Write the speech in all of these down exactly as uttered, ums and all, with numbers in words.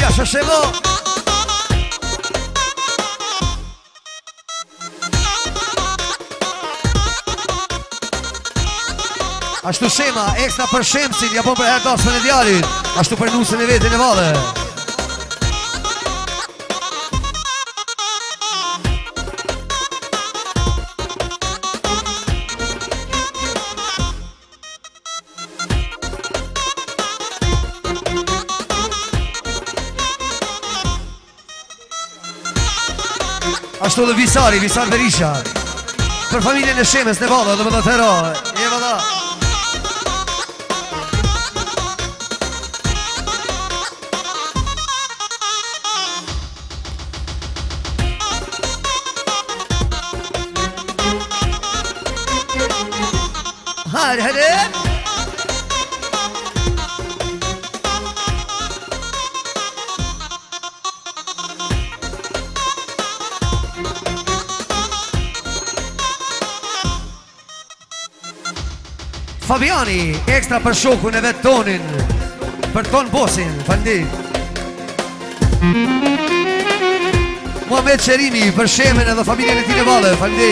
Shashego. Ashtu shema, ekstra për shemsin, ja po për herë dasmën e djalit. Ashtu për nusën e vetin e vale. Ashtu dhe Visari, Visar Berisha. Për familjen e shemes në vale, dhe më dhe të hero. E vada. Hadi hadi. Fabiani, ekstra për shokun e vetë tonin, për ton bosin, fandi. Muhammed Qerimi, për shemen edhe familjen e tine vale, fandi.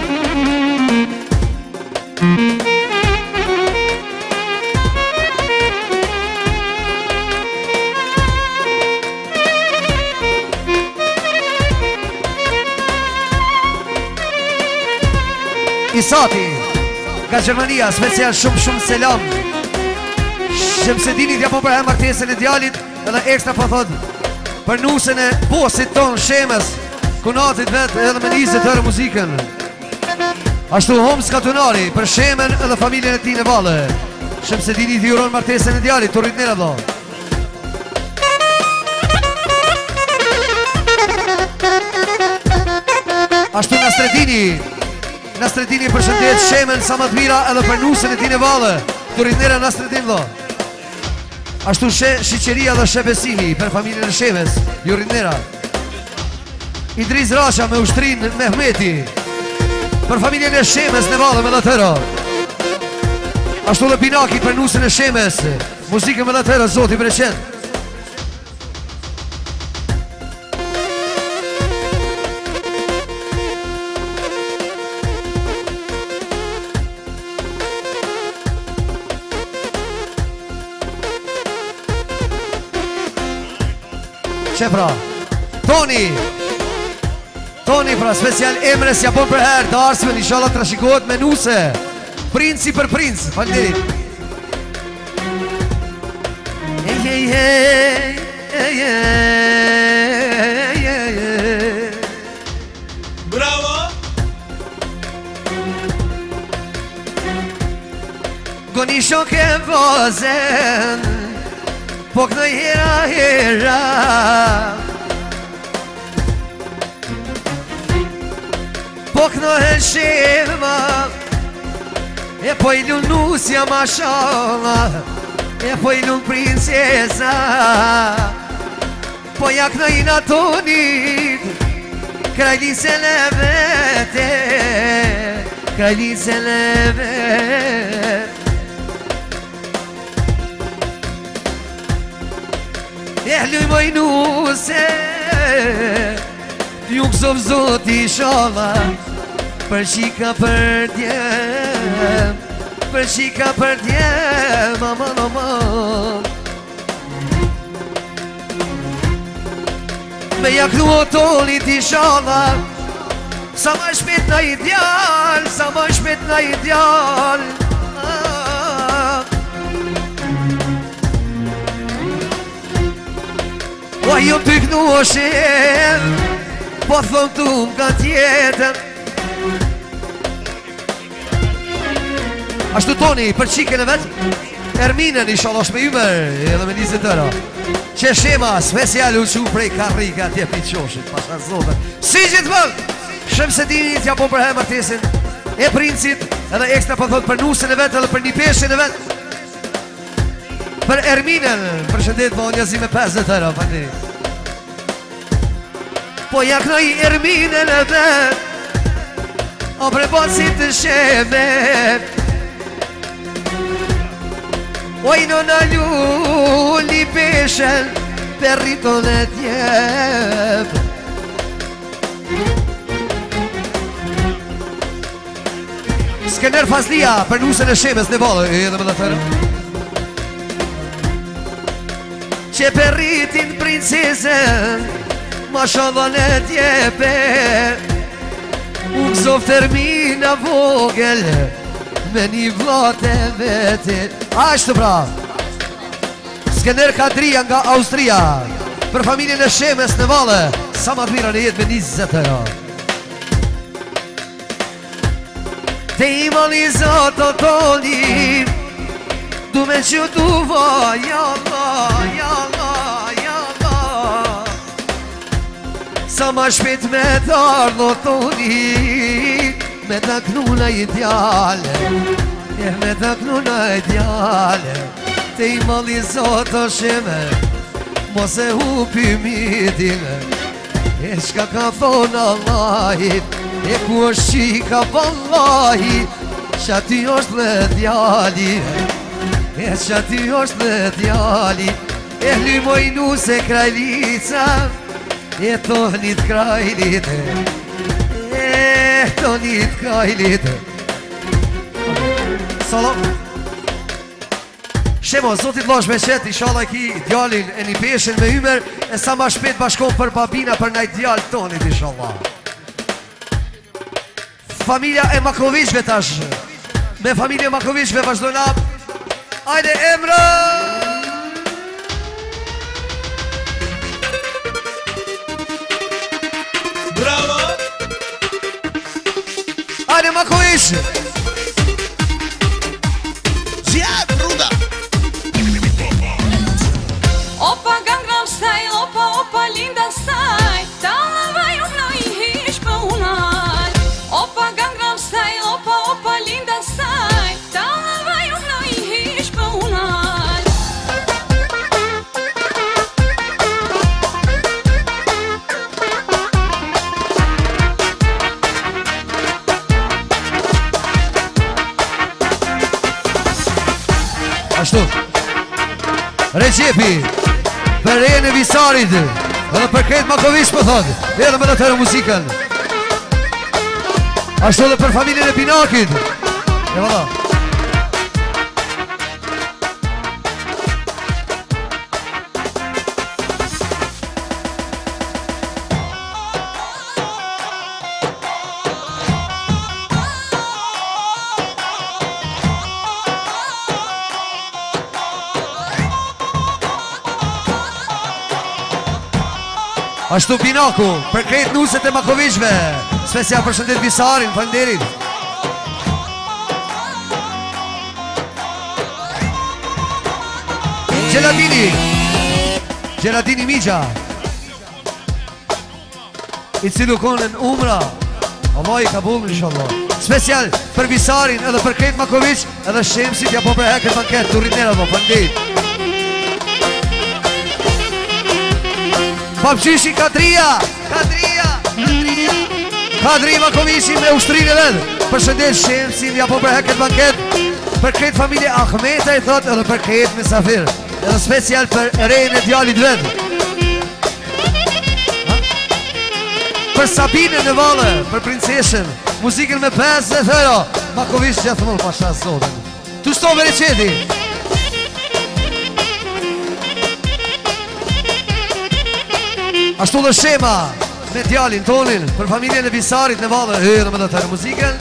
Isati, nga Gjermania, special shumë shumë selam. Shemsedinit ja po për e martesën e djalit, edhe ekstra po thot për nusën e bosit ton, shemes, kunatit vetë edhe me njëzit tërë muzikën. Ashtu Homs Katunari, për shemen edhe familjen e ti në vale. Shemsedinit i uron martesën e djalit, të rritnira do. Ashtu Nastredini, Nastredini përshëndet shemen sa më të mira edhe për nusën e tine vale. Të rritnera Nastredin do. Ashtu Shiqeria dhe Shebesimi për familjen e shemes. Ju rritnera. Idris Rasha me ushtrin Mehmeti për familjen e shemes në vale me dhe tëra. Ashtu dhe Pinaki për nusën e shemes. Muzike me dhe tëra, Zoti Breqet. Pra, Toni Toni pra special emres ja po për herë të arsëve një shala të rashikohet me nuse. Princi për princ, falderit. Hey, hey, hey, hey, hey, hey, hey. Bravo. Goni shoke vozen po kënë hera hera po kënë heshema e po i lun nusja mashala e po i lun princesa po ja kënë i natonit krajlise le vete krajlise le vete. Ehluj moj nuse Ju kësov zoti shala Për shika për djem Për shika për djem Aman aman Me jaknu otolit i shala Sa ma shpet na ideal Sa ma shpet na ideal O ju të kënu o shem Po thëm të më ka tjetëm Ashtu Toni, për qikën e vetë Erminën i shalosh me ymer Edhe me njëzit tëra Që shema special u që prej karrika Tje për qoshit, pasar zote Si gjithë vëllë Shemsedinit ja po përhe martesin E princit Edhe ekstra po thot për nusën e vetë Edhe për një peshin e vetë Për Erminën, për shëndet më njëzi me pesë tëra, fandi. Po ja këna i Erminën e vetë O bre bosi të sheve O i në në lulli peshen perriton e t'jep. Skener Fazlia për nusën e Shemes në Valle. Edhe më dhe tërë që perritin princesën mashallah në t'jepe. U këzof termina vogël me një vlate vete. Ashtë pra Skener Kadria nga Austria për familjen e Shemes në Valle. Sa ma të mira në jetë me njëzet euro. Te imali zoto toni du me që tu va. Ja Allah, ja Allah, ja Allah. Sa ma shpet me t'ardho toni me ta knuna ideale. E me ta knuna ideale. Te imali zoto sheme mos e hupi midine. E shka ka thonë Allahit e ku është qika vallahi. Qa ty është dhe djali. E qa ty është dhe djali. E hlymojnu se krajlica e tonit krajlit. E tonit krajlit. Salam. Shemo, zotit lash me qet, inshallah ki djalin e një peshen me ymer. E sa ma shpet bashkon për babina për naj djal tonit, inshallah. Familja e Makoviqve tash. Me familje e Makoviqve vazhdojna. Ajde Emra! Bravo! Ajde Makoviq! Zjad, Ruda! Opa Gangnam Style, opa, opa Linda Style. Tala vaj uno i hish për unaj. Opa Gangnam Style, opa, opa Linda Style. Tala vaj uno i hish për unaj. Ashtu Recepi për rejën e Visarit edhe për krejt Makoviq për thot. Edhe me dhe tërë muzikën. Ashtu dhe për familjen e Pinakit. E valla Ashtu Pinaku, për krejt nuset e Makoviqve. Special përshëndet Visarin, falenderit. Gjelatini Gjelatini Migja i cilu konën umra. Allah i kabul, inshallah. Special për Visarin edhe për krejt Makoviq. Edhe Shemsit ja po për heket banket. Turinera po, falenderit. Papqyshi Kadria Kadria Kadria Kadri Makoviqin me ushtrin e vedë. Përshëndet Shemsin ja po për heket banket. Për krejt familje Ahmeta i thot edhe për krejt Mesafir. Edhe special për rejnë e djallit vedë. Për Sabine në Valle, për princeshen. Muzikën me pesë dhe euro. Makoviq gjithmonë pasha zotën. Tu shto me reqeti. Ashtu dhe Shema me djalin tonin për familjen e Visarit në Valle. Edhe me dhe tërë muzikën.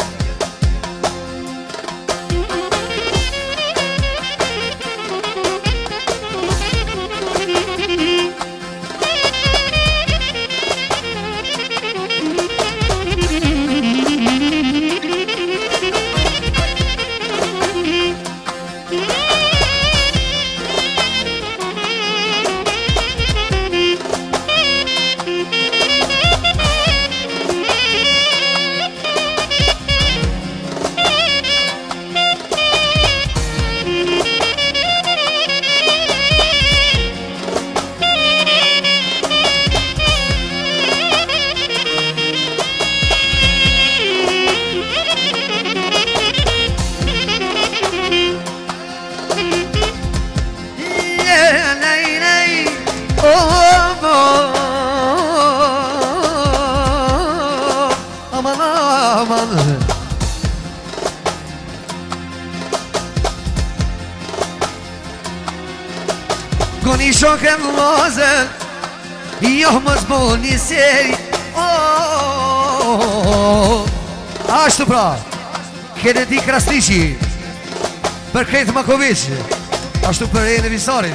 Goni shoke vllazën, jo mos boni seri. Ashtu pra, Kennedy Krasniqi, për Kretë Makovic, ashtu për e në Visarin.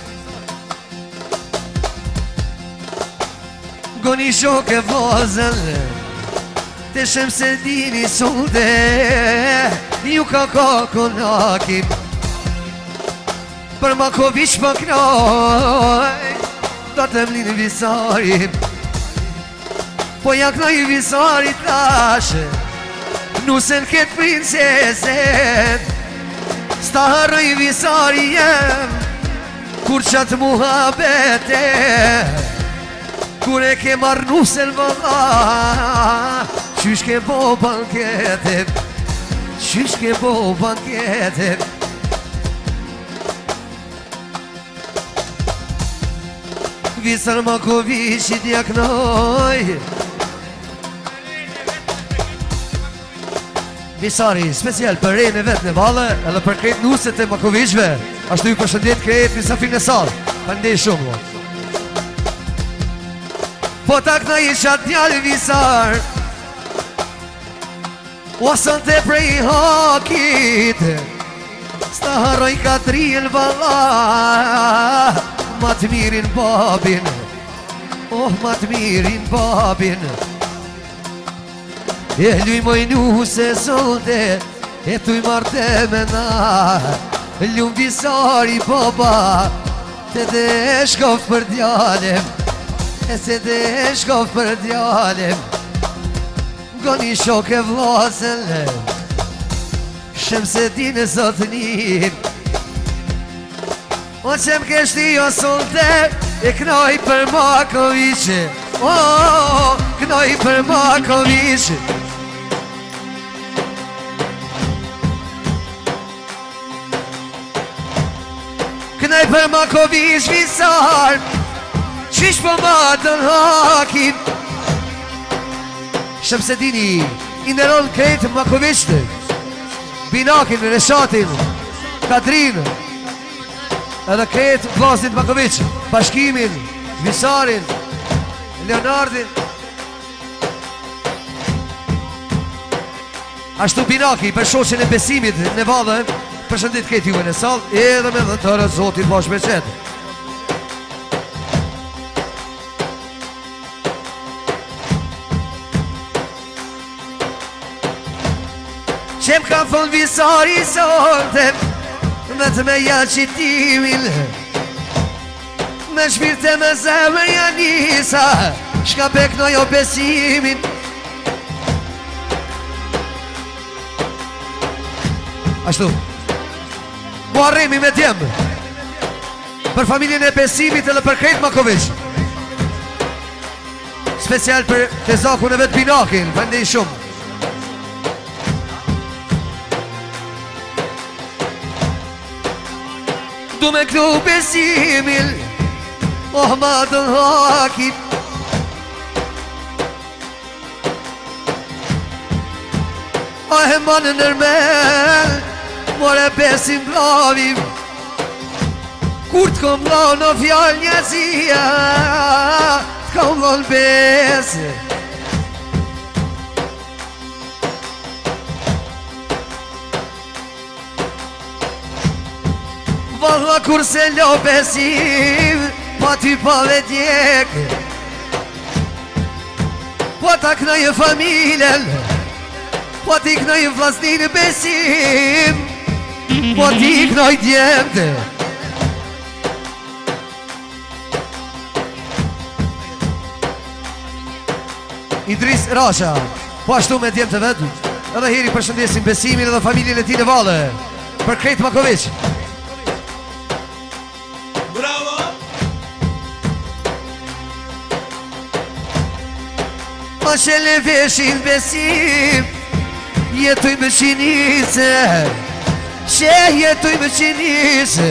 Goni shoke vllazën, të shem se dini sonde, ju ka ka konakin. Për Makovic më knoj, do të mlinë Visarin. Po ja knoj Visarit tashe, nusen këtë princeset, sta harroj Visari jem, kur qatë muhabete, kur e ke marrë nusen vëlla, qysh ke bo bankete, qysh ke bo bankete. Visar Makovic i dja knoj, Visari, special për rejnë e vetë në Valle, edhe për kretë nuset e Makovicve, ashtu ju përshëndet kretë misafir në salë, përndej shumë. Po tak në i qatë djallë Visar, wasën të prej hakit, sta harroj Katrinë valla, ma të mirin babin, oh ma të mirin babin. E luj mojnu se sote, e tuj marte me na, luj Visari baba, te dhe shkof për djalem, e se dhe shkof për djalem. Goni shoke vllazën, shem se di në zotënin, o qem keshti o sote, e knoj për Makovic, oh, knoj për Makovic. Knoj për Makovic Visar, qish po matën hakin. Shem se dini, i nëron kretë Makovic, Binakin, Reshatin, Katrin, edhe kretë vllazit Makovic, Bashkimin, Visarin, Leonardin. Ashtu Binaki për shoqen e besimit në Valle, përshëndet këtë juve në salë, edhe me dhe tërë zotin bash me qetë. Qem ka thonë Visari sonte, me të me ja qitimin, me shpirte me zemër janisa, shka beknoj o besimin. Ashtu, mu arremi me tjemë, për familjen e besimit edhe për kretë Makovic, special për të zakun e vetë Binakin, përndej shumë. Du me këtu besimin, oh ma të hakit. A e ma në nërmel, more besim blavim, kur të kom lau në fjall njëzia, të kom lau në besi. Valla kur se lo besim, pa ty pa dhe djek, po ta knoj e familjen, po ti knoj e vlasnin besim, po ti knoj djemte. Idris Rasha, po ashtu me djemte vetë, edhe heri përshëndesim besimin edhe familjen e ti në Valle, për kretë Makovic. Ma qëllë veshin besim, jetuj më qinise, që jetuj më qinise.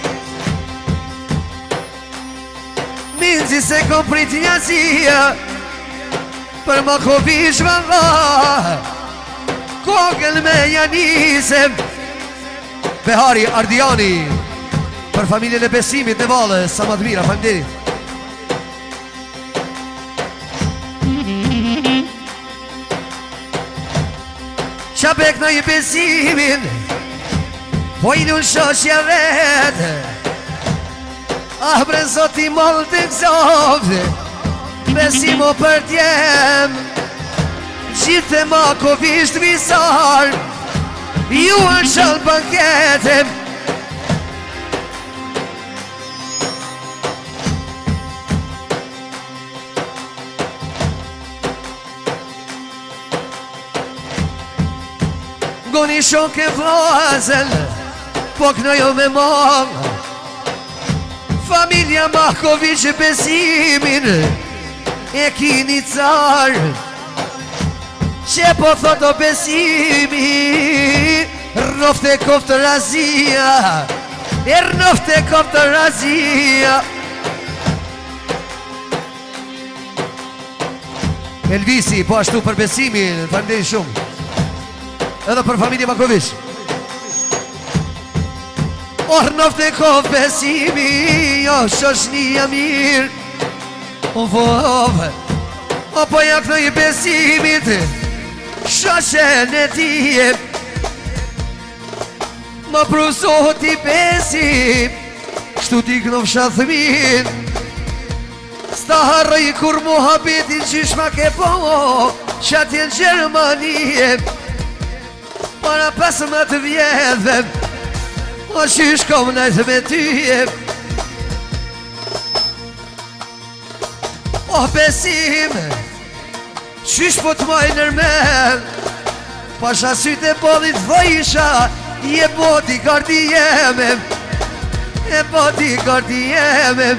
Minzi se kom prit njëzia, për Makovic valla, kokën me janisem. Behari Ardiani, Për familjen e Besimit në Valle, sa më të mira, faleminderit. Qa bek në i Besimin, po i në shoqja vetë. Ah bre zoti mollë të këzovë, Besimo për tjem, gjithë ma kovisht visar, ju në qëllë banketem. Goni shok e vazën, po kënojo me mangë, familja Makovic e Besimin e kini carë, që po thot o Besimi, rrofte koftë razia, e rrofte koftë razia. Elvisi, po ashtu për Besimin, faleminderit shumë. Edhe për familje Makovic. Orë nofte kofë Besimi, jo shoshnia mirë. O vove, o po jak në i Besimit, shoshen e tije. Më prusohët i Besim, shtu t'i kënë fshathmin. Sta harëj kur muhabetin qysh ma ke po, që atjen Gjermanie. Para pesëmbëdhjetë vjetëve, o qysh kom najtë me tyje. O Besim, qysh po t'maj nërmen, pasha sytë e bodit vëjisha, je bodi gardi jeme, e bodi gardi jeme.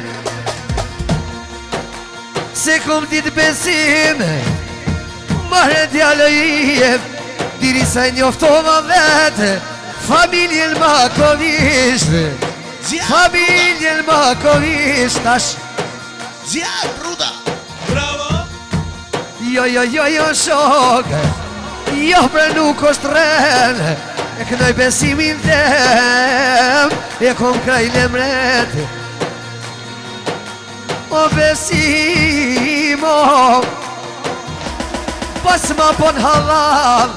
Se kom ditë Besim, mare djallë ije, diri sa i njoftova vete, familjen Makovic, familjen Makovic, tash. Zjat Ruda. Bravo. Jo, jo, jo, jo, shokë, jo, bre nuk është rene, e kënoj Besimin tem, e kom kraj lemret. O Besimo, pas ma pon halal,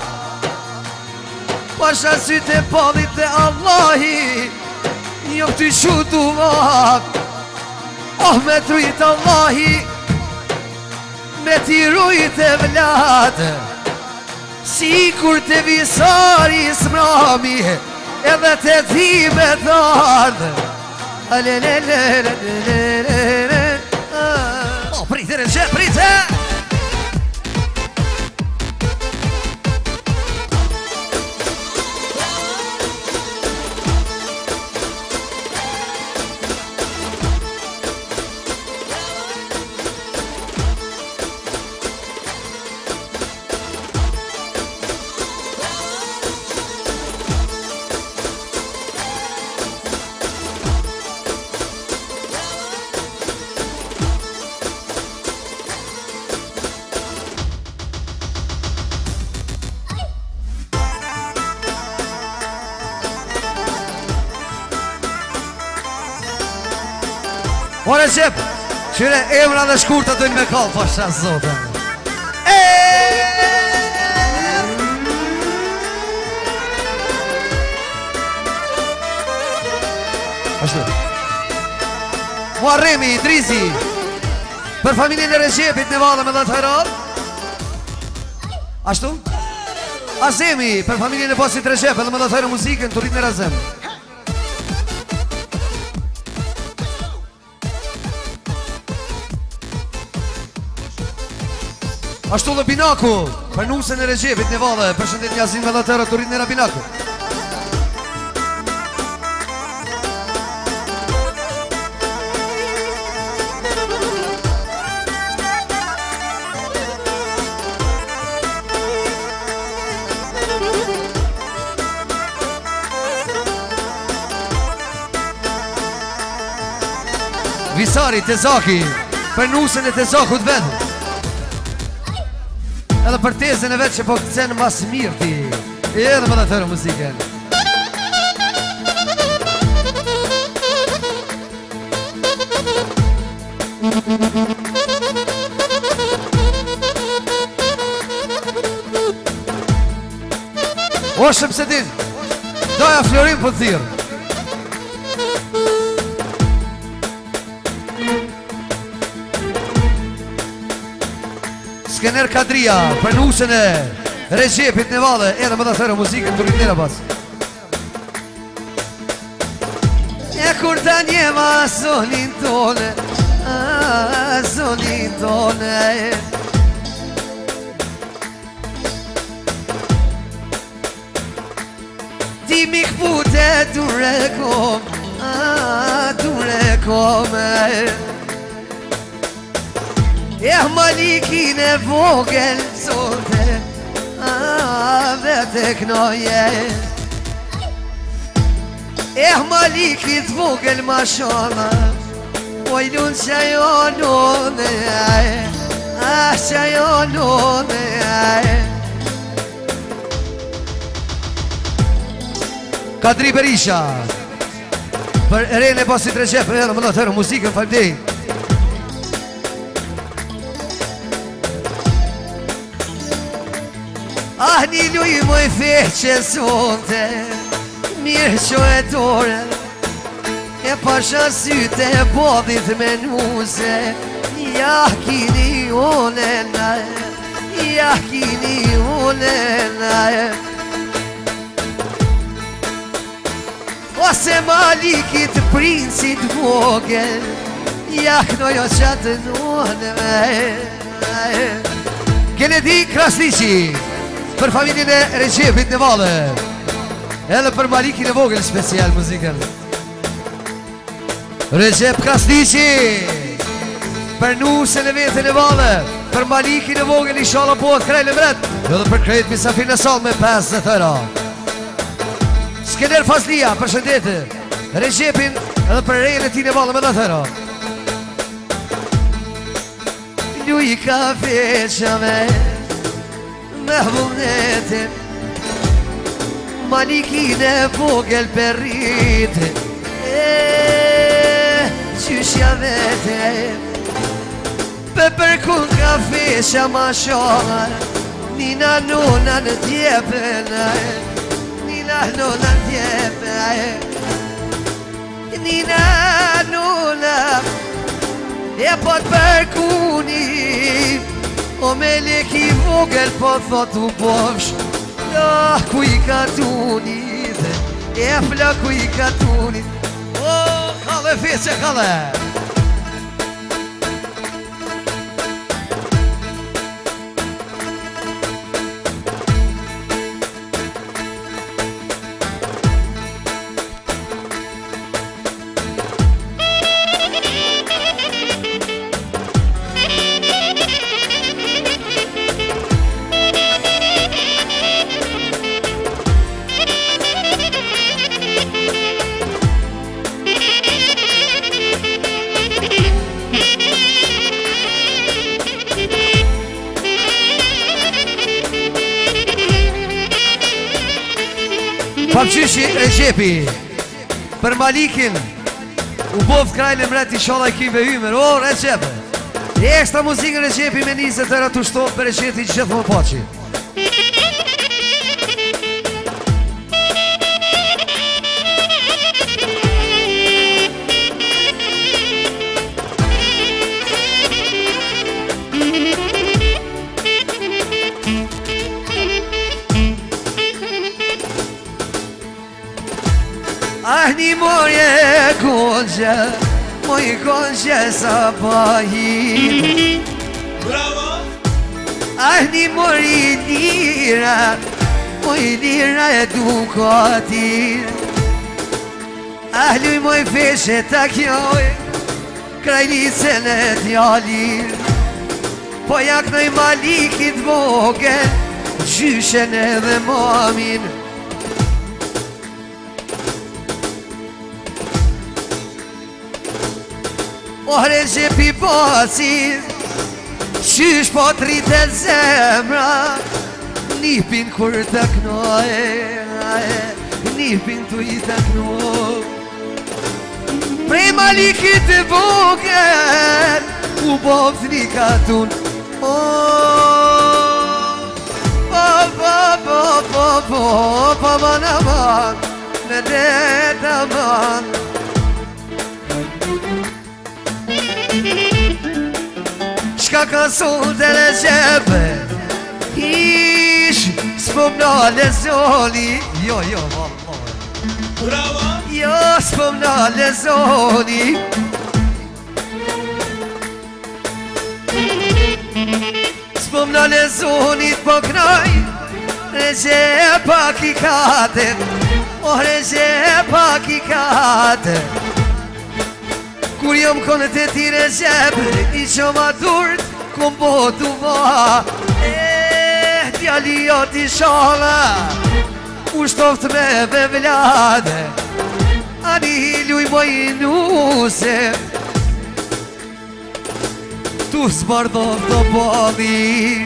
pasha sytë e palit e Allahi, jo këty shutu vat. Oh me trujt Allahi, me ti rujt e vlatë, si kur të visari smrami, edhe të ti me thardë. Alelelelelelelele. Oh, prite në qëtë, prite! O Recep, qyre emra dhe shkurta dojnë me kallë, pasha zote. Ashtu Muarremi, Idrisi, për familjen e Recepit në Valle me dhe të herat. Ashtu Azemi, për familjen e Bosit Recep edhe me dhe të herë muzikën të rritë në Razem. Ashtu dhe Binaku, për nusën e Recepit në Valle, për shëndet njazin me dhe të herë të rritë në Binaku. Visari, Tezaki, për nusën e Tezakut vetë. Edhe për tezën e vetë që po këtësen mas mirë ti. Edhe më dhe tërë muzikën. O shëmë din Doja Florin për thirë Skener Kadria Për nusën e Regjepit në Valle Edhe më da thërë muzikën të rritnira pas E kur të njema zonin tone Zonin tone Ti mi këpute dure kom Dure kom E malikin e vogel zote Vete knoje E malikit vogel ma shona Oj lun që jo nune Ah që jo nune Kadri Berisha Për rejnë e pasit Recep Edhe më da tërë muzikën falmdej Ah një luj moj feqe sonte Mirë që e tore E pasha syte e bodit me nuse Ja kini une nae Ja kini une nae Ose malikit princit vogel Ja knojo qatë nune Kennedy Krasniqi Për familjen e Regjepit në Valle Edhe për malikin e vogel special muzikën Recep Krasniqi Për nusën e vetën e Valle Për malikin e vogel i shala pot krejnë e mret Edhe për krejt misafir në sal me pesë dhe thëra Skener Fazlia për shëndete Regjepin edhe për rejnë e ti në Valle me dhe thëra Luj ka feqame Me vullnetin Malikin e vogel për rritë E qyshja vete Pe për kun ka fesha ma shoha Nina nuna në djepen Nina nuna në djepen Nina nuna E pot për kuni O me leki vogel po thot u bofsh Ah, ku i ka tunit E fla ku i ka tunit Oh, kale feqe kale Papqyshi Regjepi Për malikin U boft krajnë e mret i shala i kive hymer O Regjepe E ekstra muzikën Regjepi me njëzet të ratu shtot Për Regjepi gjithë më paci Ah një morje konqe Moj konqe sa pahit Bravo! Ah një mori lira Moj lira e dukatir Ah luj moj feshe ta kjoj Krajlicen e djalir Po jaknoj malikit vogel Gjyshen edhe mamin O Regjepi Bacit Qysh po të rritet zemra Nipin kur të knoj Nipin të i të knoj Prej malikit të vogel po fnika tun O, po, po, po, po, po, po, man aman Me det aman Shka ka sun të Recepë Ish, s'pomna lezoni Jo, jo, vallë Bravo! Jo, s'pomna lezoni S'pomna lezoni t'po knoj Recepa ki kate O Recepa ki kate Kur jom konë të ti Recep I qoma durt Kom botu ma Eh, djali jo t'i shala U shtoft me me vlade Ani luj moj nuse Tu s'bardov të bali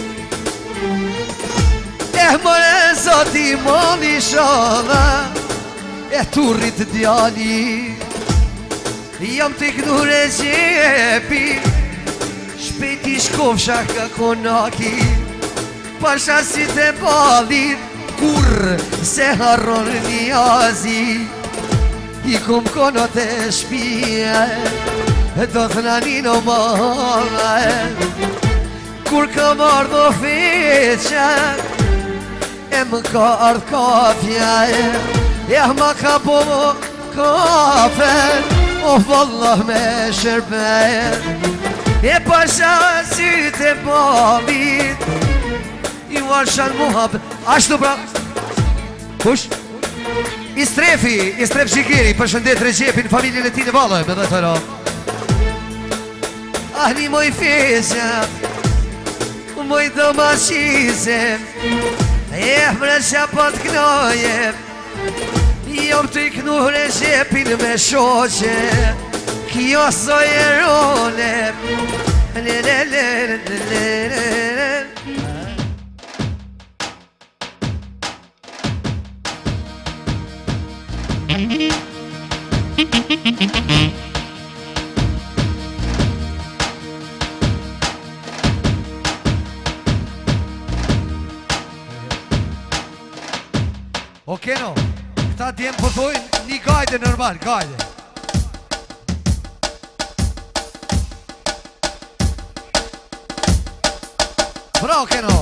Eh, more zoti moni shala Eh, turrit djali Jam t'i kënu Recepi Shpejti shkofsha ka konaki Pasha si të balit Kur se harron një azi I kum konot e shpije Do thna një në mëhe Kur kam ardho feqa E më ka ardh kafja E ma ka po kafe O vallah me shërbe E pasha si të balit I washan muhab Ashtu pra Kush? Istrefi, Istref Shikiri Përshëndet Recepin, familjen e ti në valë Me dhe të ra Ahni moj fese Moj do ma shise E mre qa pat knoje Jom të iknu Recepin me shoqe Kjo soj e rone Le le le le le le Oke no, këta djemë përthojnë një gajde normal, gajde Bravo Keno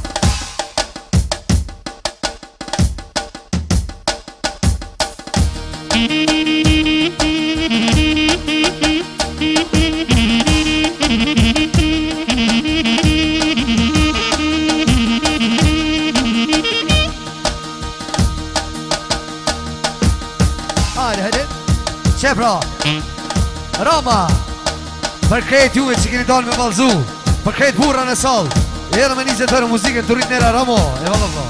Qe pra Roma Për krejt juve që keni dalë me valzu Për krejt burra në salë Edhe me njëzet tërë muzikën të rritë nera Ramo E valla valla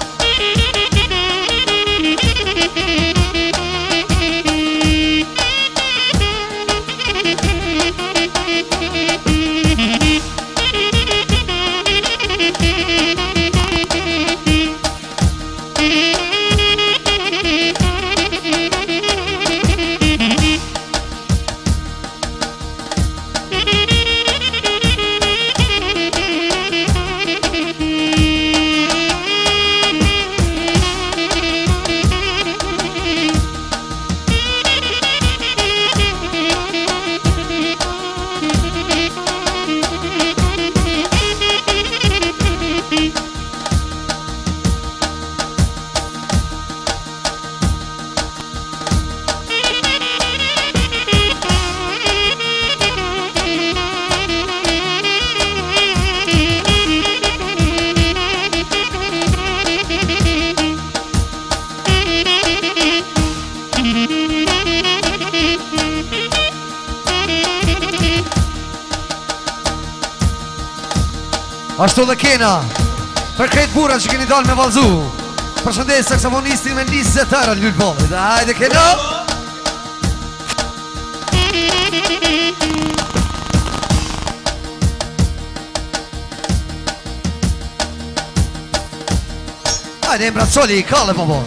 Ashtu dhe kena Për krejt burat që keni dalë me valzu Përshëndet saksofonistin me njësë zetara Ljullë Bolli Dhe hajde kena Hajde Emra Coli, kale po po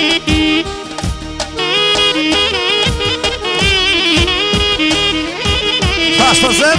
Taş fazla.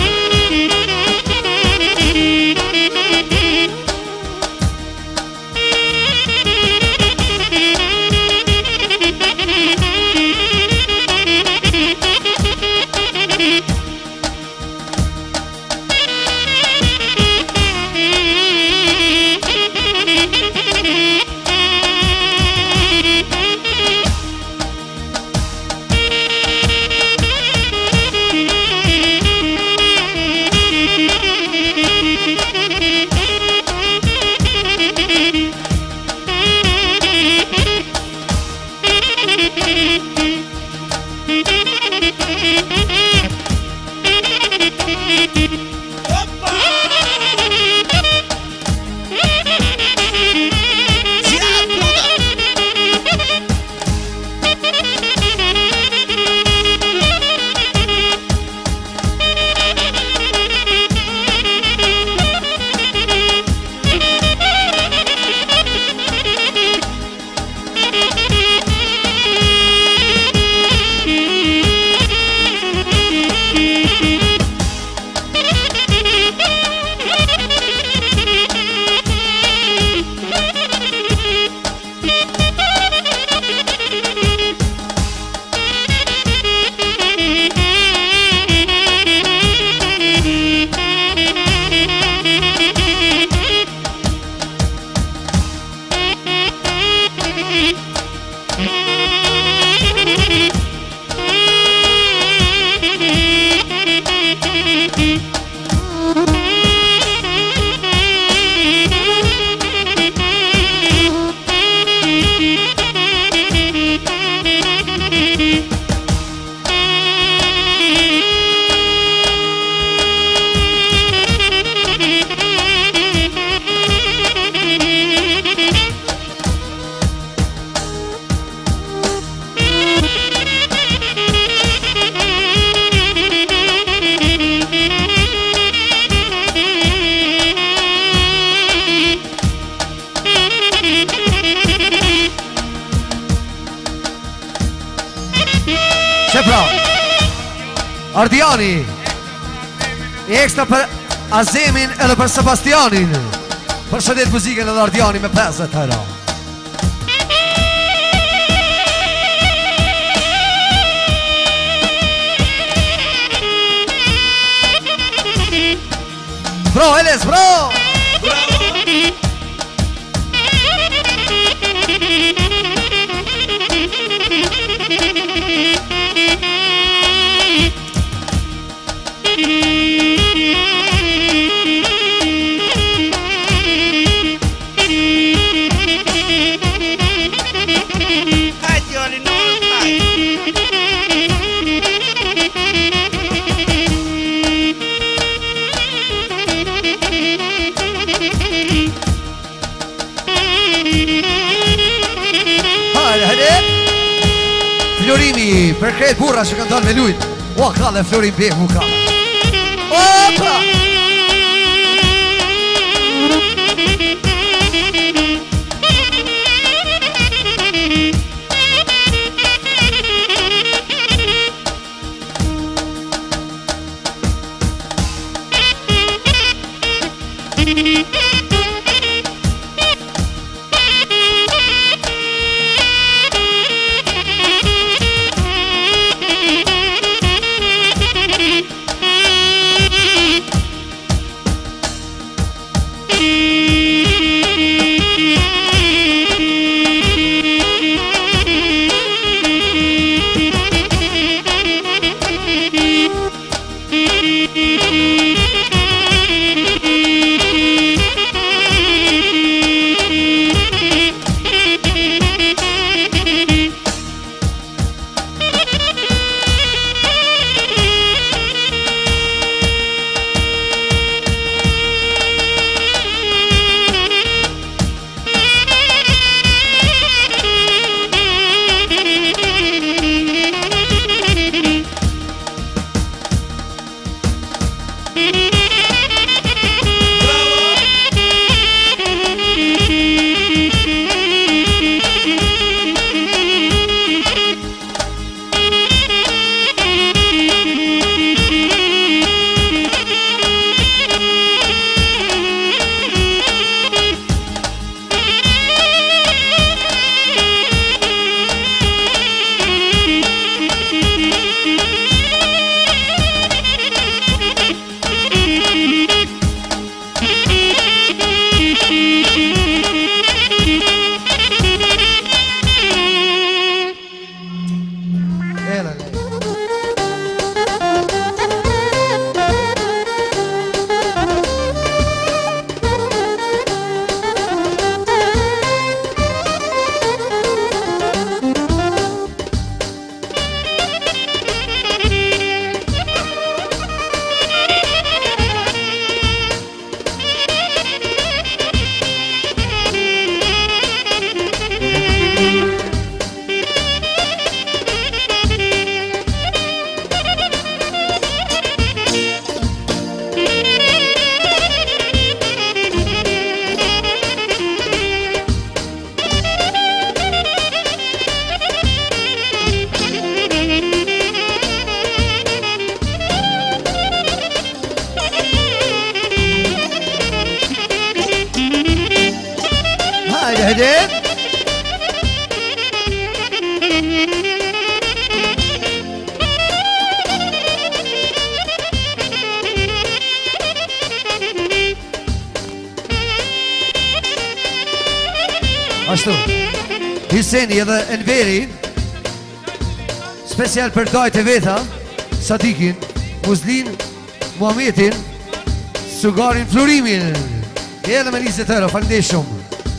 Ardiani e ekstra për Azemin edhe për Sebastianin. Përshëndet muzikën edhe Ardiani me pesët hera. Bro, Eles, bro! Florimi, për krejt burra që kanë dalë me lujt. Ua, ka dhe Florim Bek, mu ka. Opa! Ashtu Hiseni edhe Enveri Special për dajt e veta Sadikin, Muslin, Muhametin Sugarin, Florimin Edhe me njëzë të tëra, falendej shumë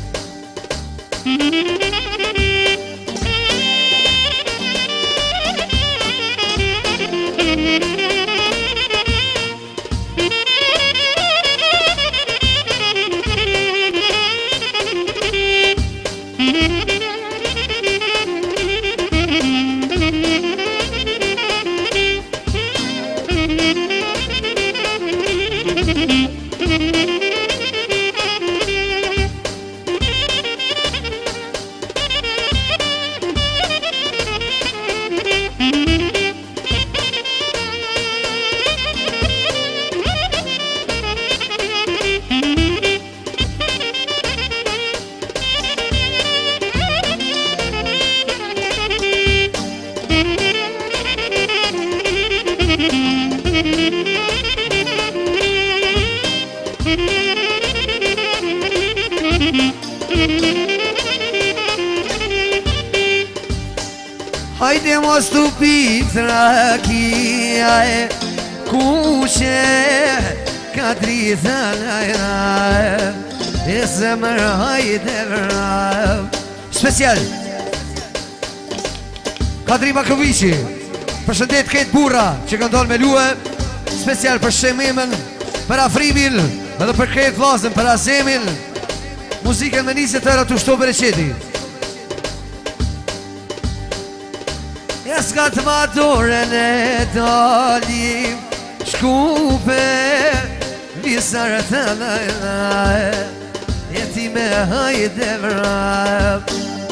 Hajde mos t'u pitra kia e kushe Ka drita lajra E zemër hajde vrab Special Kadri Makovici Përshëndet këtë burra që kanë dalë me luë Special për Shemimin Për Afrimin Edhe për këtë vllazën për Azemin Muzikën me nisë të tëra të shto për e qeti E s'ka të madurën e dalim Shkupe Visarë të lajra E ti me hajde vrab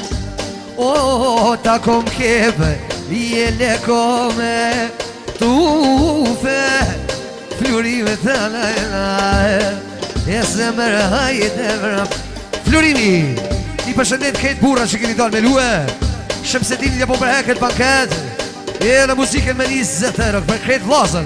O, ta kom kebe Je lekome Tufe Flurime të lajra E se mërë hajde vrab Flurimi I përshëndet këtë burra që keni dalë me luë Shemsedini dhe po për heket banket E në muzikën me një zëtërë Për këtë vllazën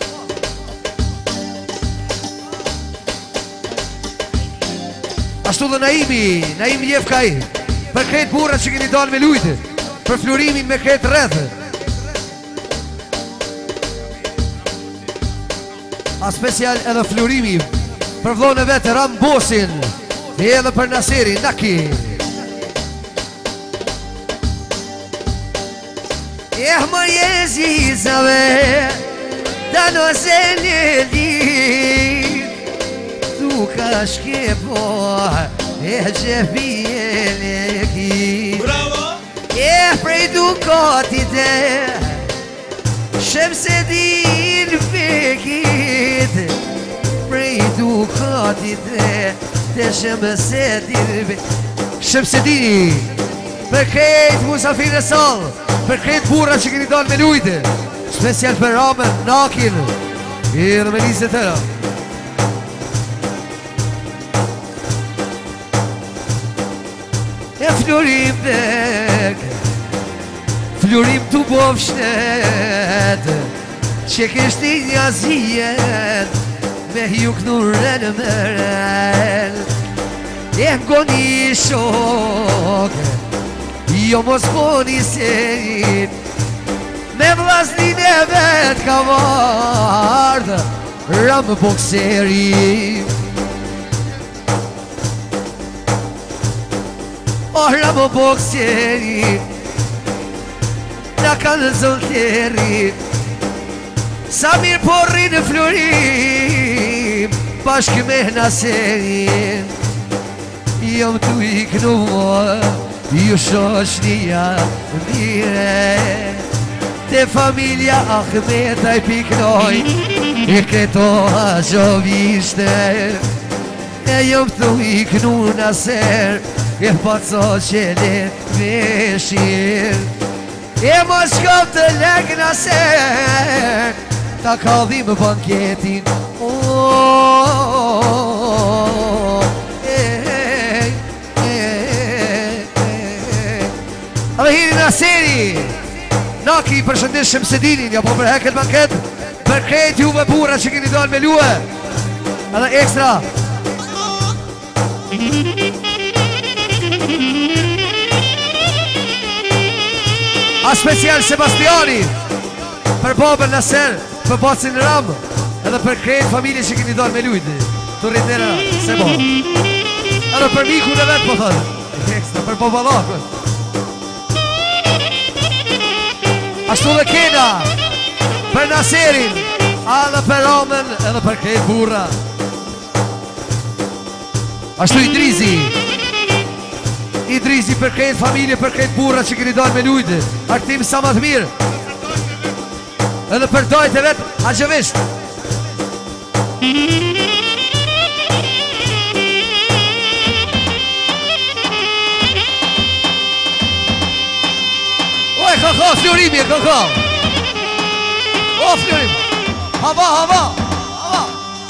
Ashtu dhe Naimi Naimi Jefkaj Për këtë burra që keni dalë me lujtë Për Flurimin me këtë rrethë A special edhe Flurimi Për vlonë e vetë Rambosin E edhe për Naseri Naki Eh më jezizave Da nëse një dit Tu ka shkepo E që fije leki Bravo! Eh prej dukatit e Shemsedin vekit Prej dukatit e Te Shemsedin vekit Shemsedini Për këtë musafir e sal Për këtë burra që keni dalë me lujtë Special për Ramen, Nakin E dhe me njëzë të tëra E Florim dek Florim të bofshtet Që kështë i njazijet Me juk nurën mërën E ngoni shok Jo mos poni serit Me vllaznin e vet ka vardë Ram bokseri O ram bokseri Na kanë zolteri Sa mirë porri në Florim Bashkë me Naserin Jom t'u iknua Ju shoshnia mire Te familja Ahmeta i piknoj E këto gjovisht E jom t'u iknu Naser E paco që le veshir E më shkop të lek Naser Ta kallim banketin Dhe hiri Naseri Naki përshëndet Shemsedinin Ja po për heket banket Për këtë juve burra që keni dalë me luë Edhe ekstra A special Sebastiani, për babën Naser, për bacin Ram, edhe për krejt familje që keni dalë me lujtë. Të rritnera, se bo. Edhe për miku në vetë, po thëtë. Ekstra, për babalakët. Ashtu dhe kena, për Naserin, edhe për Ramën, edhe për krejt burra. Ashtu Idrizi. Idrizi për krejt familje, për krejt burra që keni dalë me lujtë. Artim sa më të mirë. Edhe për dojtë e vetë, Haqëvisht. Oj, kaka, florimi e kaka. O, florim. Hava, hava, hava.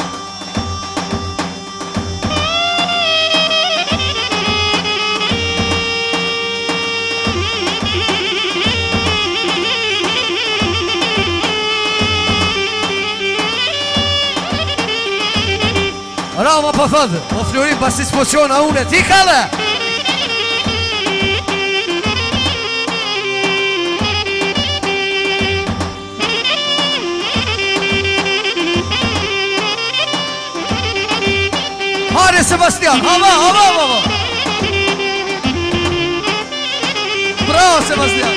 Rama po thëtë, o florim pasi s'poqona une, ti kale! Hare Sebastian, hava, hava, hava! Bravo Sebastian!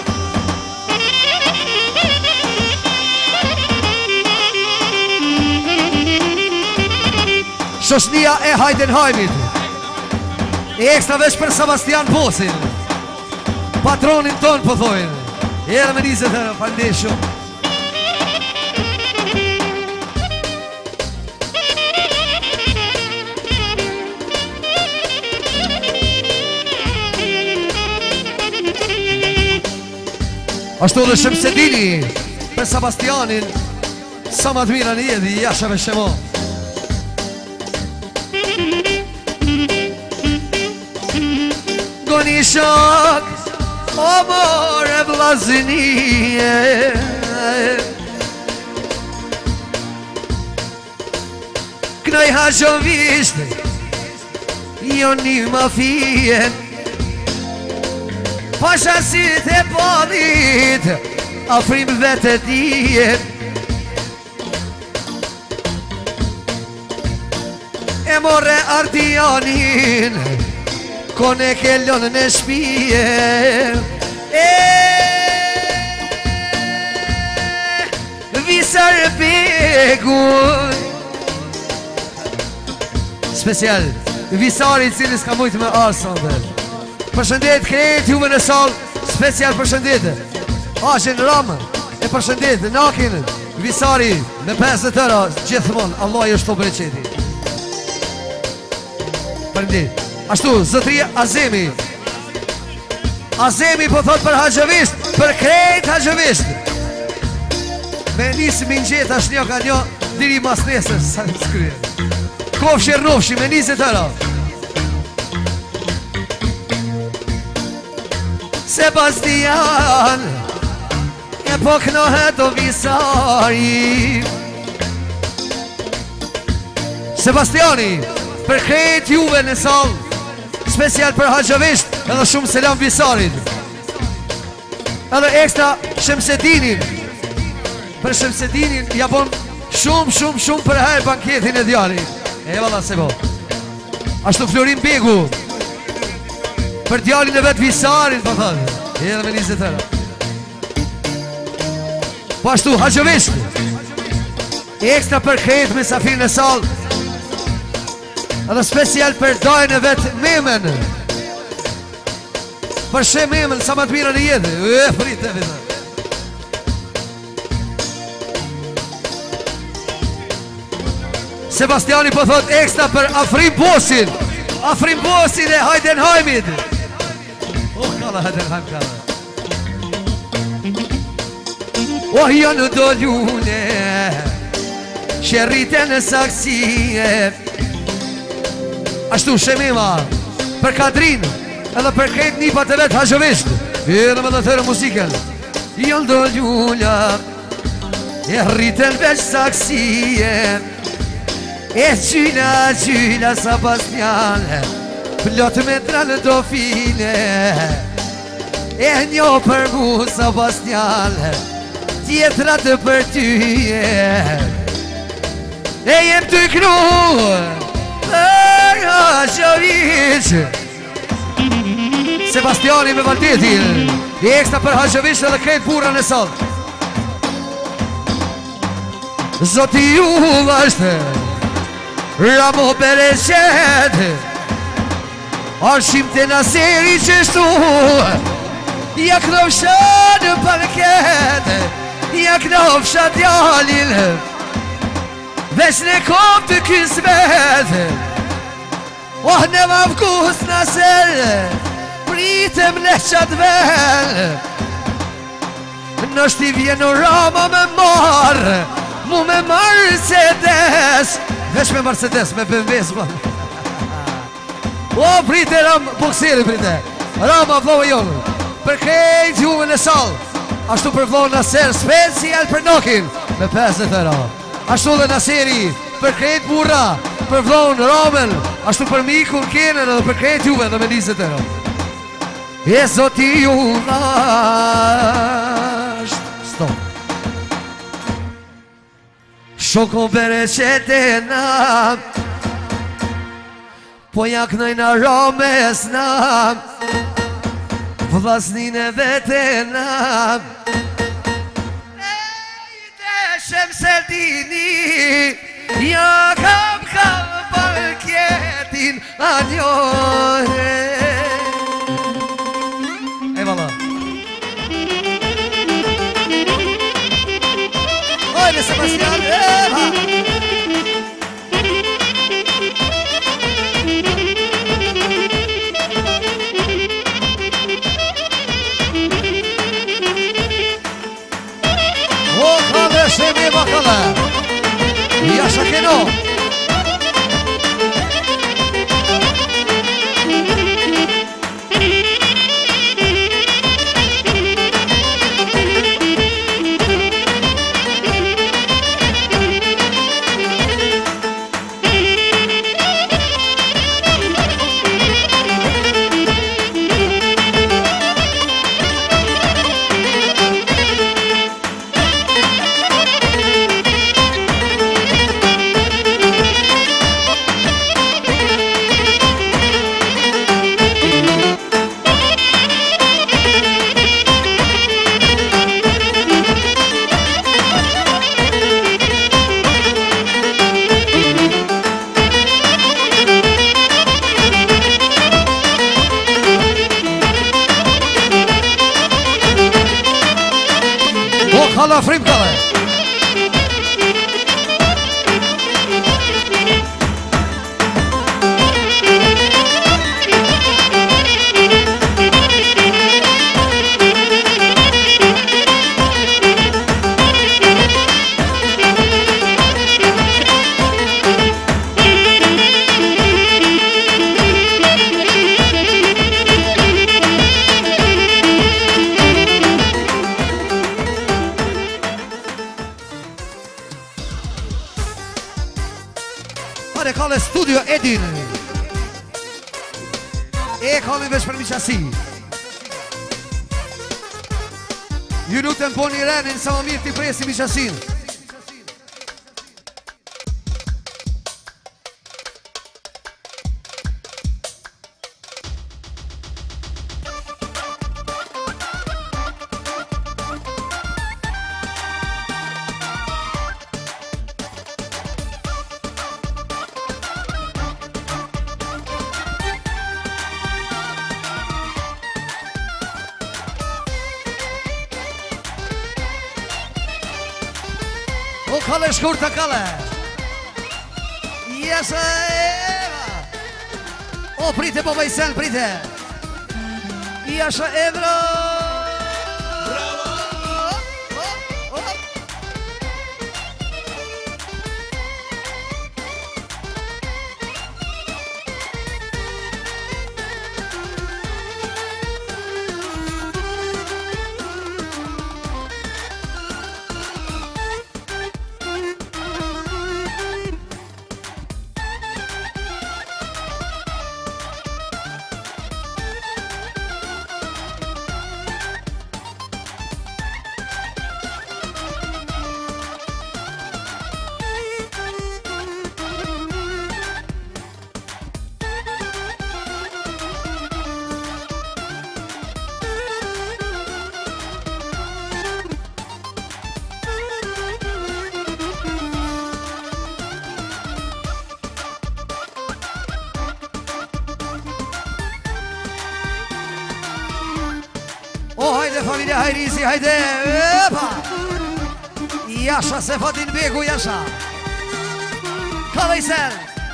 Shoshnia e Heidenheimit. E ekstra veç për Sebastian Bosin. Patronin ton po thojnë. Jere me njëzët e falde shumë. Ashtu dhe Shemsedini për Sebastianin. Sa ma të mira një edhi, jashave shemo. Goni shok, o more vlazinie. Knoj Haqëvisht, jo një mafie. Pashasit e podit, afrim vete dije. E more Ardianin, kone kellon në shpije. E Visar Begun. Special Visarit cilis ka mujtë me arson dhe. Përshëndet krejt juve në salë. Special përshëndet Ashin Ramën e përshëndet Nakin Visari me pesë të tëra gjithmon. Allah i është të breqeti. Përndet ashtu, zëtria Azemi. Azemi po thot për Haqëvisht, për krejt Haqëvisht. Me nisë minqet ashtë një ka një, diri mas nesër, sa në skryje. Kofshi e rrofshi, me nisë e tëra. Sebastian, e po knohet o Visari. Sebastiani, për krejt juve në salë. Special për Haqëvisht, edhe shumë selam Visarit. Edhe ekstra Shemsedinin. Për Shemsedinin ja bon shumë shumë shumë për herë banketin e djali. E valla se bo. Ashtu Florin Begu. Për djalin e vetë Visarit, po thënë. E edhe me njëzë të tëra. Po ashtu Haqëvisht. Ekstra për krejt me Safir në salë. Edhe special për dajnë e vetë Memen. Për shë Memen, sa ma të mira në jetë. E, frit e vitë. Sebastiani po thot ekstra për Afrim Bosin. Afrim Bosin e Heidenheimit. Oh, kalla Heidenheim, kalla. Oh, janë do ljune, shërite në saksie. Ashtu Shemima për Kadrin edhe për krejt nipat e vetë Haqëvisht. Edhe me dhe tërë muziken. Janë do ljulla, e rriten veç saksie. E qyla, qyla Sebastian, plot me tranë do fine. E një për mu Sebastian, tjetra të për ty e jem të knu e Haxhoviq. Sebastiani me Valdetin, i ekstra për Haxhoviq dhe krejt burra në sot. Zoti ju është Ramo Bereqet, arshim të Naseri që shtu, ja knofsha në parket, ja knofsha djalin, veç në kom të kismet. Oh në mavkus Naser, pritem në qatë vel, në shti vjenë Rama me marë, mu me Mercedes, veç me Mercedes, me B M W s'ma. O, prite Ram, bokseri prite, Rama vlohë jonë, për krejt juve në salë, ashtu për vlohë Naser, special për nokin, me pesët euro. Ashtu dhe Naseri, për krejt burra, për vlohën Ramen, ashtu për mikun Kenan edhe për krejt juve në me njëzet euro. E zoti ju nasht, stop. Shoko Bereqet e nam, po jaknojna Rames nam, vlasnin e vete nam. E i deshem se dini, ja kam kam parketin anjore. Eyvallah. Oyna Sebastian, eva! O kale shemi bakale, jasha keno. Kalla frim kalla. E kale studio Edin, e kale veç për miqasi. Ju nuk të mponi renin sa më mirë t'i presi miqasin. O kale shkurta kale. Jesë Eva. O prite po Vajsen, prite. Jesë Evra. O, hajde familja Hajrizi, hajde! Epa! Jasha Sefatin Begu, Jasha! Kallaj sen!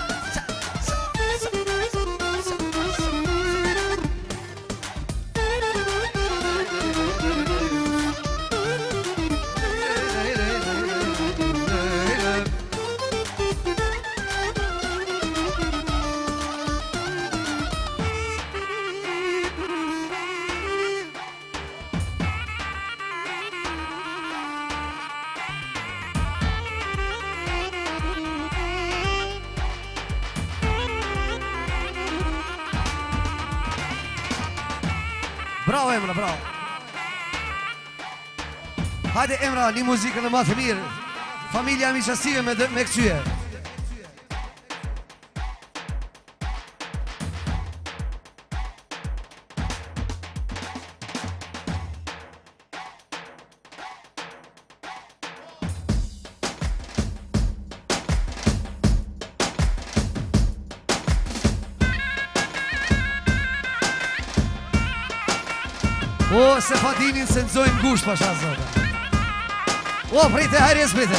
Bravo Emra, bravo. Hajde Emra, një muzikën e ma të mirë. Familja miqësive me, me këqyje. O, Sefadinin se nëzojnë gusht, pasha zote. O, prite, hajres, prite.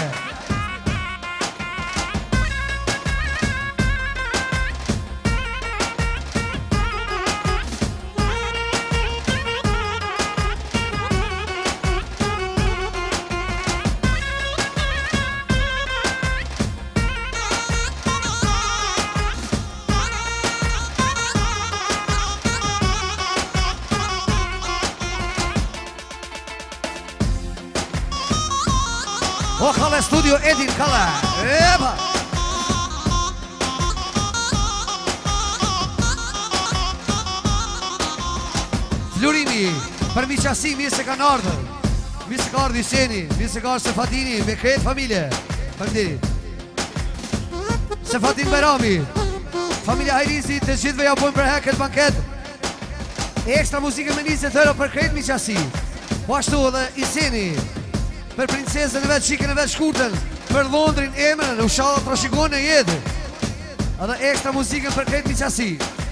O, Kale Studio Edin Kale. Epa! Flurimi, për miqasi, mirë se kanë ardhur. Mirë se ka ardhur Iseni, mirë se ka ardhur Sefatini, me kretë familje. Faleminderit. Sefatin Berami, familja Hajrizi, të gjithve ja bojnë për herë këtë banket. Ekstra muzike me nisë të tëra për kretë miqasi. Po ashtu edhe Iseni, për princesën e vetë, shikën e vetë shkurtën, për Londrin, emrën, u shala të rashikon e jetë. Edhe ekstra muzikën për kretë miqasi.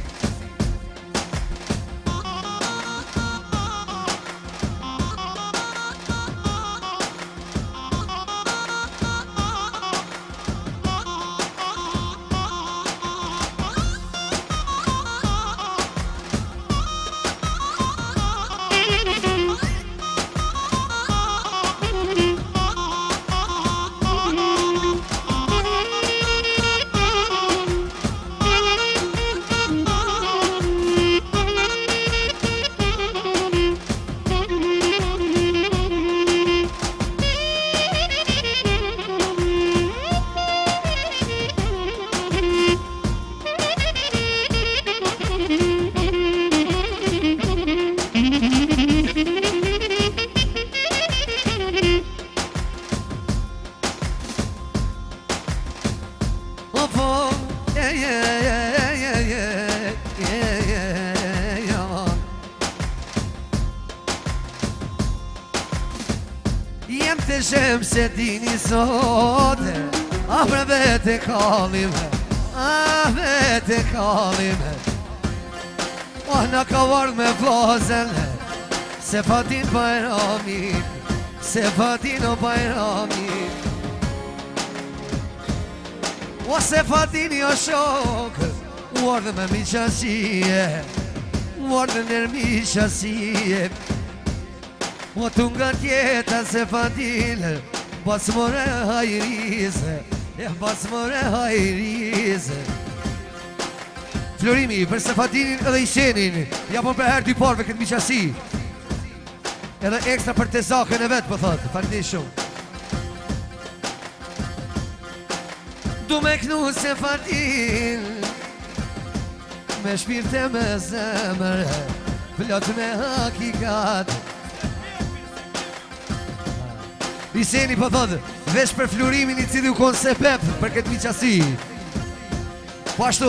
Jem të shem se dini sote, a për vete kalime, a vete kalime. O në ka vardh me vlazen, se fatin bajramin, se fatin o bajramin. O se fatin jo shokë, u ardhe me miqësie, u ardhe nër miqësie. O të nga tjeta se fatin, bas more hajrize, e bas more hajrize. Florimi, për Sefatinin edhe Ishenin, japon për herë dy parve këtë miqësi. Edhe ekstra për tezakën e vetë, për thotë, falni shumë. Du me knu Sefatin, me shpirte me zemër, plot me hakikat. Iseni për thotë, vesh për Florimin i cili u konë se pep për këtë miqësi. Po ashtu,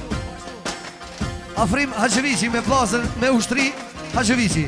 Afrim Haqevici me plazën me ushtri Haqevici.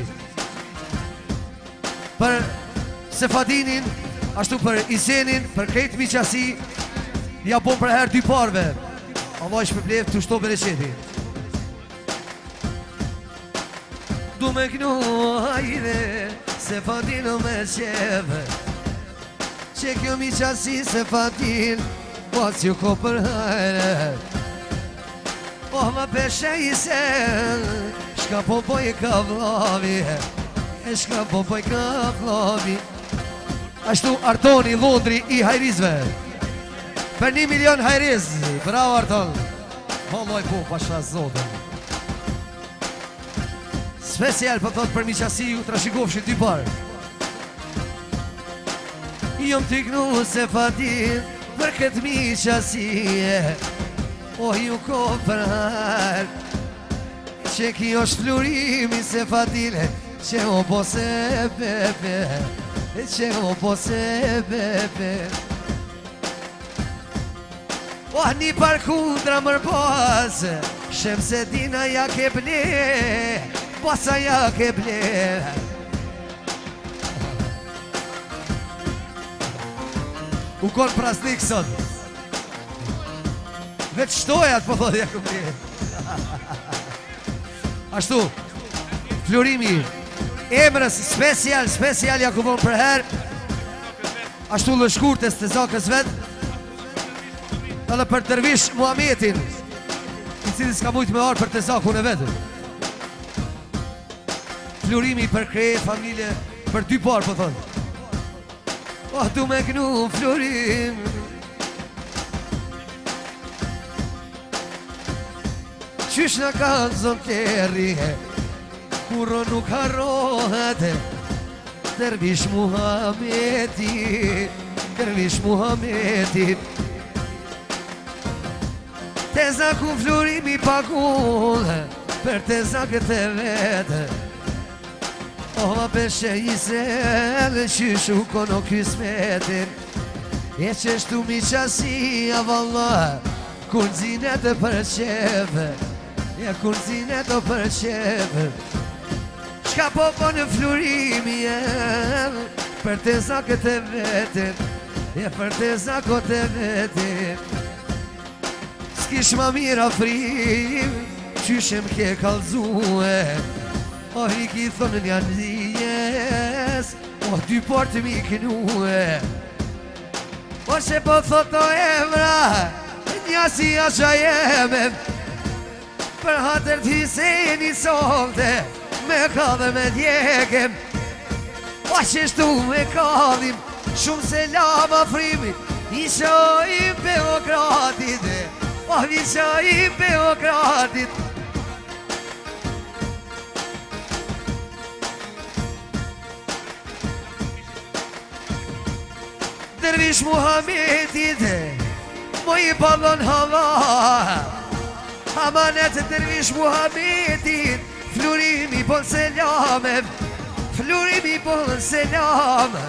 Për Sefatinin, ashtu për Isenin, për këtë miqësi, ja bon për herë dy parve. Allah ishë përblevë të shto bereqeti. Du me knu hajde se fatin me qeve që kjo mi qasi se fatin pas ju ko për hajre oh ma peshe i sen shka po poj ka vlavi e shka po poj ka vlavi ashtu Artoni Londri i hajrizve për një milion hajriz bravo Arton Valoj po pasha zotën special për thot për mi qasi ju trashikofshin dy parë jom t'i knu se fatin për këtë mi qasije oh ju ko për her që ki është flurimi se fatile që o po se pepe që o po se pepe oh një par kundra mër pas shem se dina ja ke ble pasa ja ke ble u konë prasnik sot veç shtojat po thot ja ku ble ashtu flurimi emrës special special ja ku vonë për her ashtu lë shkurtes të zakës vet edhe për Dervish Muhametin i cili s'ka mujt me arë për të zakun e vetë flurimi për krejt familje për dy parë po thot oh du me knu flurim qysh në ka zonë kërri kuro nuk harrohet Dervish Muhameti Dervish Muhameti te zaku flurimi pagull për te zakët e vetë oh ma peshe i zellë qyshu kono kismetin e qeshtu mi qasia valla kur zinet e për qeve e kur zinet e për qeve shka po po në flurimi e për te zakët e vetin e për te zakët e vetin s'kish ma mira frim qyshem ke kalzue oh i ki thonë një njës oh dy portë mi kënue oh që po thoto emra njësi asha jeme për hatër t'i se një solte me ka dhe me djekem oh që shtu me kalim shumë se lama frimi isha i beokratit oh isha i beokratit Dervish Muhametit mo i pallon hava amanet Dervish Muhametit flurimi po selame flurimi po selame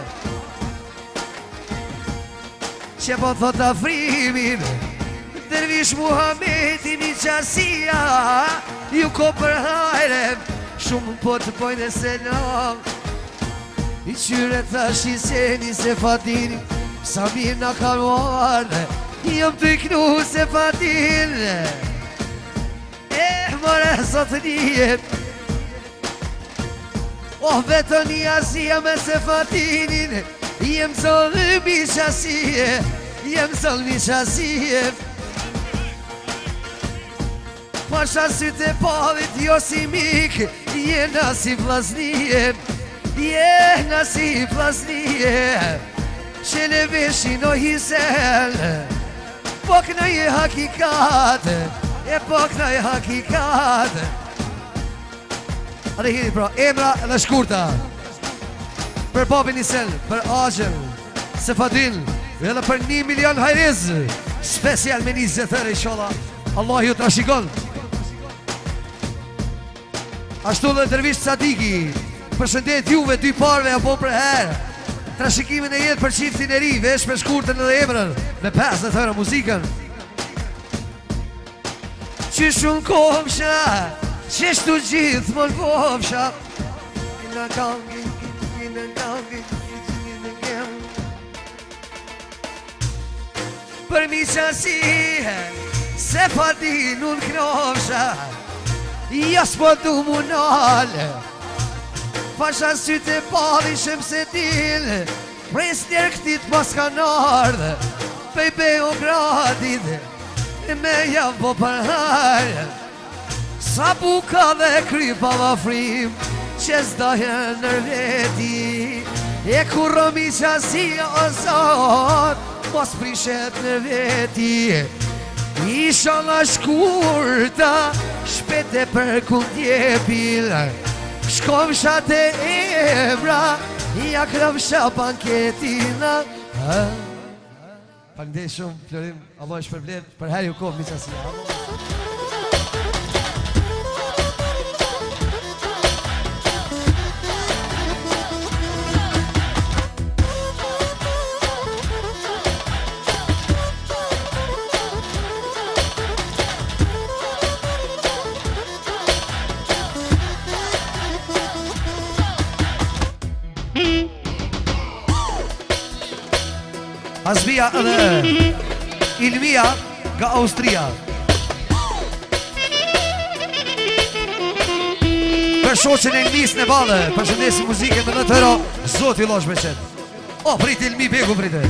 që po thot afrimin Dervish Muhametit mi qasia ju ko për hajre shumë po të pojnë e selam i qyre thash i seni se fatini sa mirë nga kaluarë jom të iknu se fatin eh more sot njem oh vetën i asia me se fatinin jem zonë mi qasie jem zonë mi qasie pasha sytë e palit jo si mik jena si vlasnije jena si vlasnije që në veshin o hisel po këna je hakikat e po këna je hakikat Ate hini pra emra dhe shkurta për babin Isel, për Agjel Sefadin edhe për një milion hajriz special me një zetër inshallah Allah ju të rashikon ashtu dhe Dervish Sadiki përshëndet juve dy parve apo për herë trashikimin e jetë për qiftin e ri, vesh për shkurtën edhe emrën, me pas dhe thërë muzikën. Qysh unë kofsha, qeshtu gjithë më kofsha, kina kangi, kina kangi, kina kangi. Për mi qasi, se fatin unë knofsha, jas po du mu nalë, Pasha sytë e pali shëm se t'il Pres njerë këtit pas kanë ardhe Pej Beogradit E me javë po përhajë Sa buka dhe krypa va frim Që s'dajen nër veti E kur romi qasi o zot Mos prishet nër veti Isha la shkurta Shpete për kundje pil Shkom shate emra Ja krem sha banketina Pak ndej shumë, Florim, Allah është përblet Për herë ju kohë, mi qasi Azbija edhe Ilmia nga Austria Për shoqen e Ilmis në Valle Për shëndesi muzike me në tëro Zoti losh me qenë O, prit Ilmi, begu prite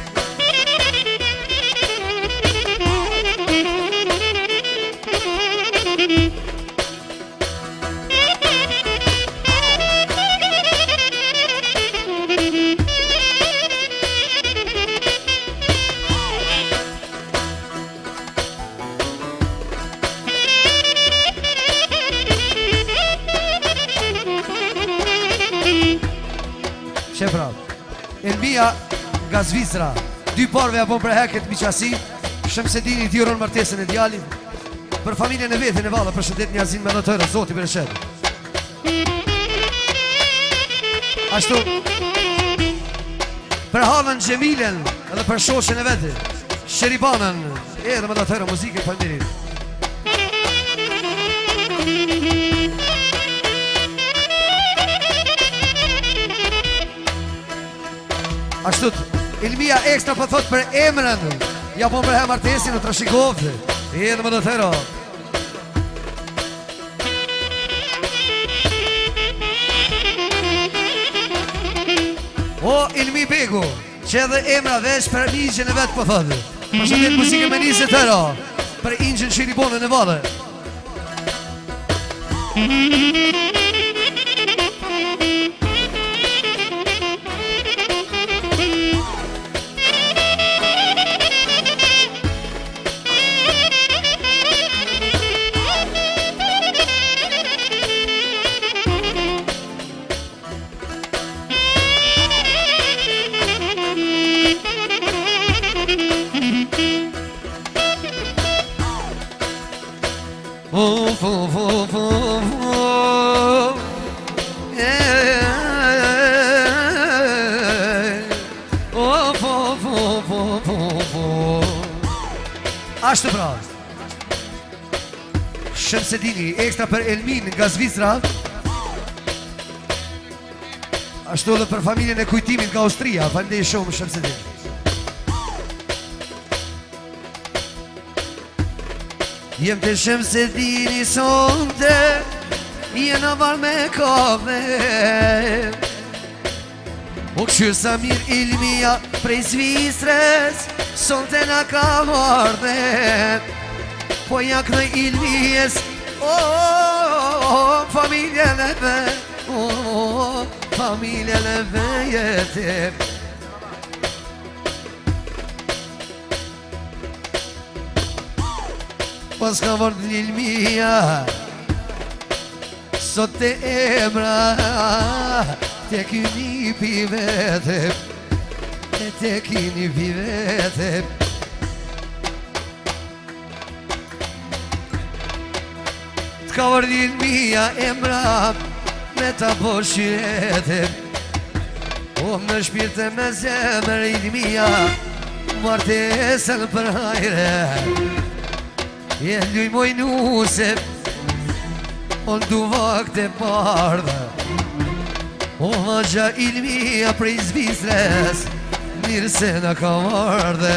Elmia nga Zvicra Dy parve apo për heket miqasi Shemsedini t'juron martesën e djalit Për familjen e vetin e Valla Për shëndet një azin me në tërë Zoti për e shetë Ashtu Për halën Gjemilen Edhe për shoqen e vetit Sheribanën Edhe me në tërë muzike për mirit Ashtut, Ilmia ekstra për thot për emrën Ja po për he martesin në Trashikovë E edhe më do thero O, Ilmi Begu Që edhe emra veç për ingjën e vetë për thot Për shëndet muzike me njëse thero Për ingjën Shiribonën e Valle Ashtë pra Shemsedini ekstra për Elmin nga Zvicra Ashtu edhe për familjen e kujtimit nga Austria Falendej shumë Shemsedini Jem të Shemsedini sonte Jena var me kove O këshyrë sa mirë Ilmia prej Zvicres Sonte na ka morde Po jak në Ilmies O, familjen e ve O, familjen e ve jete Pas ka vërd Ilmia Sot te emra Te këni pivete Te kini vivete T'ka vërdin mija emra Me ta poshirete O më shpirte me zemër Ilmia Martesën për hajre E luj moj nuse O ndu vakte bardha O haja Ilmia prej Zvicres Mirë se në ka mardhe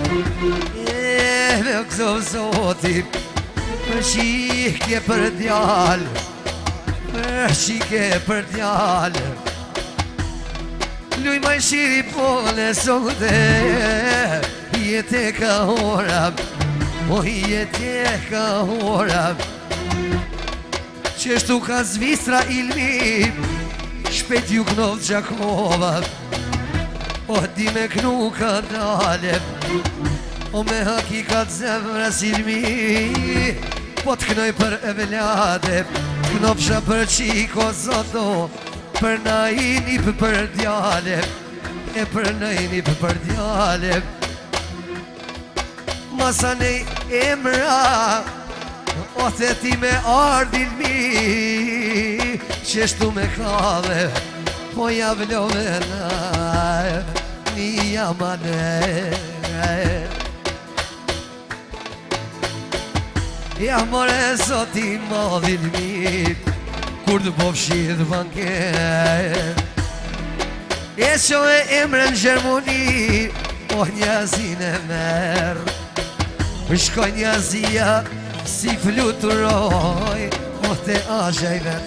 E me këso zoti Për shikje për djallë Shike për djallë Luj maj shiri pole sote Jete ka hora O jete ka hora Qeshtu ka zvistra ilmi Shpet ju knov Gjakova O di me knu ka dale O me hakikat zemra silmi Po t'knoj për evlade Knopsha për qiko zoto Për najnip për djale E për najnip për djale Masa nej emra O të ti me ardin mi Qeshtu me kave Po javlove na Një jamane Ja more zoti modhin mi Kur të po fshidh banket E qo e emren Gjermoni O njazin e mer Shkoj njazia Si fluturoj O te asha i vet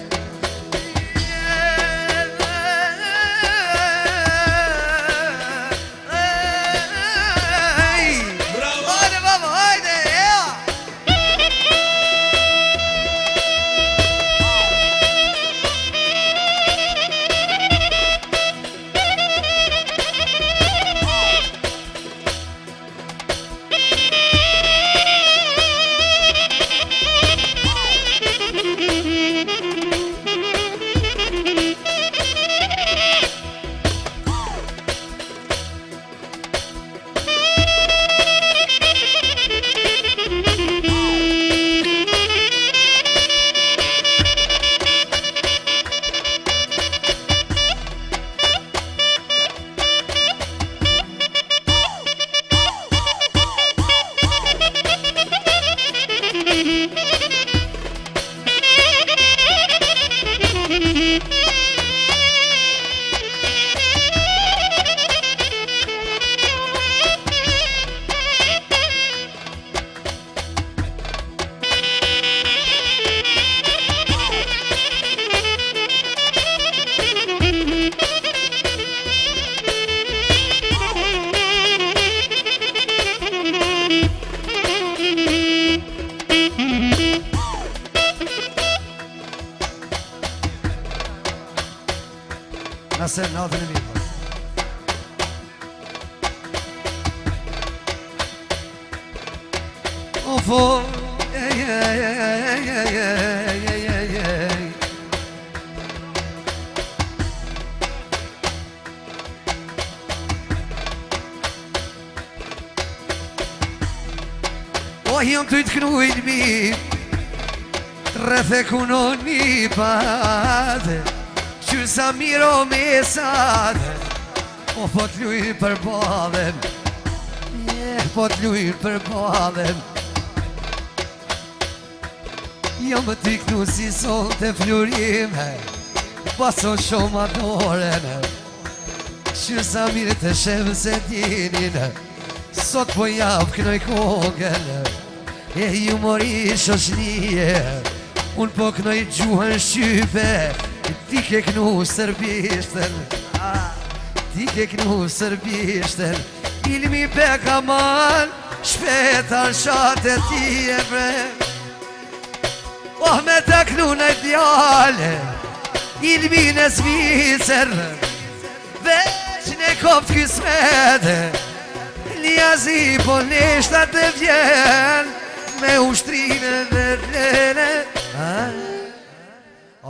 Nëse natën e mirë O fo Ej, ej, ej, ej, ej, ej, ej, ej O jam të të knujt mi Rrethe kunoni pate Qysa miro me sate O po t'luj për badhem Po t'luj për badhem Jo më t'i knu si son të flurime Paso shumë adoreme Qysa mirë të shemë se dinin Sot po javë knoj kogen E ju mori shoshnije Unë po knoj gjuhën shqype Ti ke knu sërbishten Ti ke knu sërbishten Ilmi beka man Shpetar shate ti e bre Oh me të knu në djale Ilmi në Zvicër Veç në kopt kësmete Ljazi po neshtat të vjen Me ushtrine dhe rrene